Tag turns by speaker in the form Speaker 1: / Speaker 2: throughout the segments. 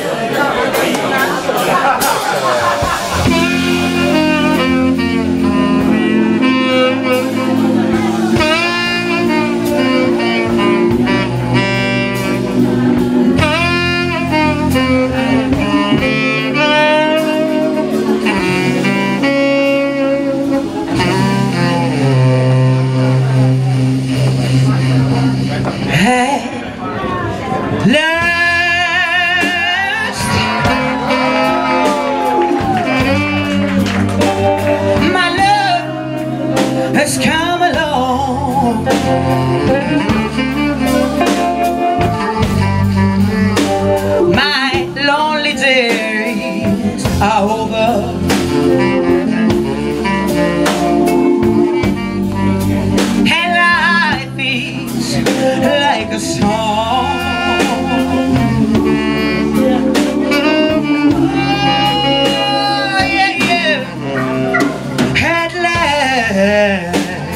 Speaker 1: My lonely days are over. And life is like a song. Oh, yeah, yeah. At last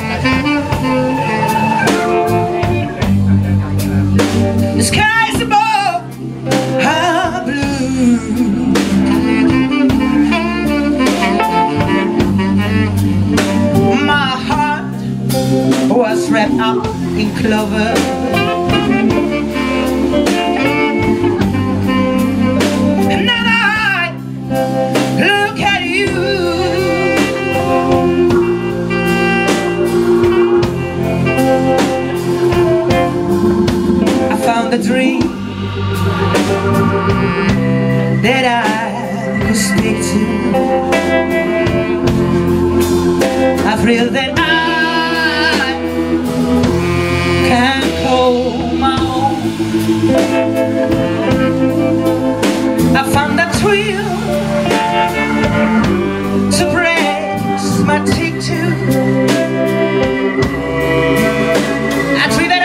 Speaker 1: the skies above are blue. My heart was wrapped up in clover. And now I look at you. The dream that I could speak to, I feel that I can call my own. I found that thrill to press my cheek to. I feel that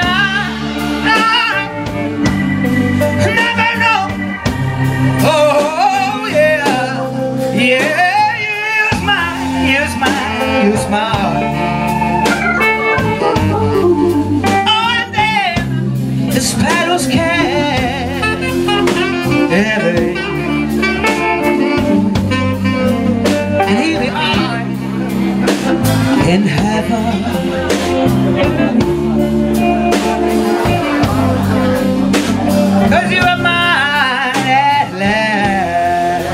Speaker 1: use my heart. Oh, and then the sparrows can heavy. And here we are in heaven. Cause you are mine at last.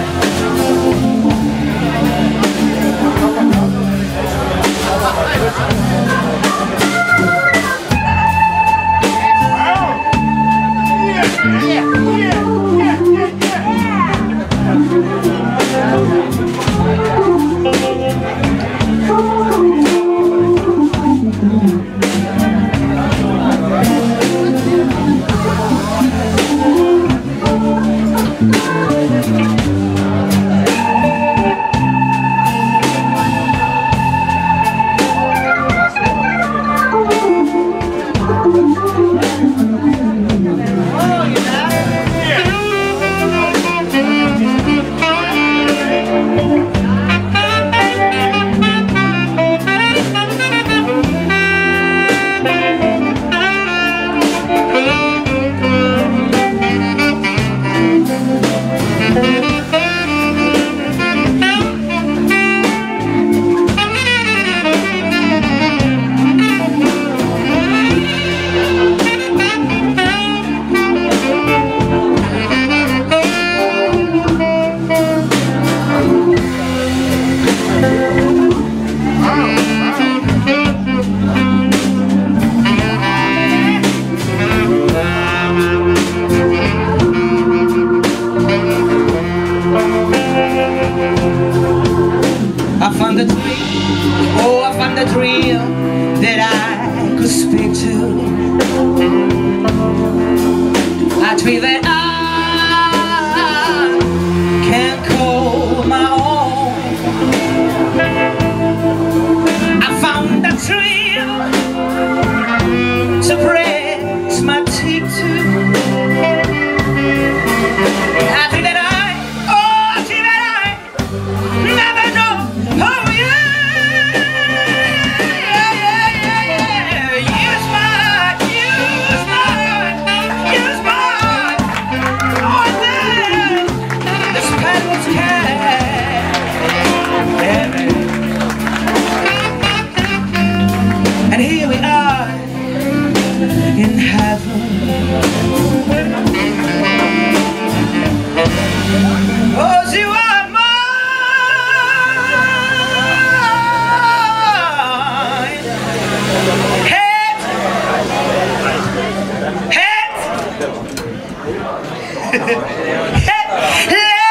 Speaker 1: Let